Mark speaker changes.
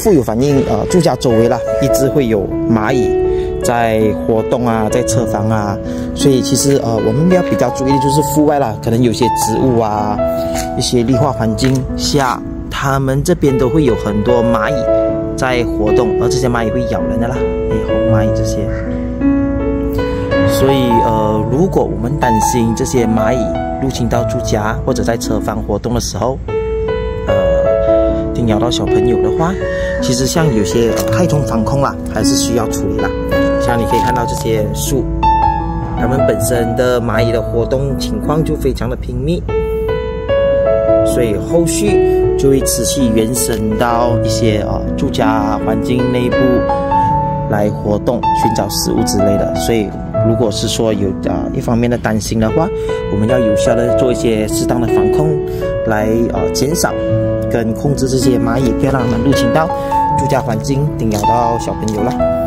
Speaker 1: 富有反映，住家周围啦，一直会有蚂蚁在活动啊，在车房啊，所以其实我们要比较注意的就是户外啦，可能有些植物啊，一些绿化环境下，它们这边都会有很多蚂蚁在活动，而这些蚂蚁会咬人的啦，红蚂蚁这些。所以如果我们担心这些蚂蚁入侵到住家或者在车房活动的时候，叮咬到小朋友的话，其实像有些害虫防控啦，还是需要处理啦。像你可以看到这些树，它们本身的蚂蚁的活动情况就非常的频密，所以后续就会持续延伸到一些住家环境内部来活动，寻找食物之类的。所以如果是说有一方面的担心的话，我们要有效的做一些适当的防控，来减少跟控制这些蚂蚁，不要让它们入侵到住家环境，叮咬到小朋友了。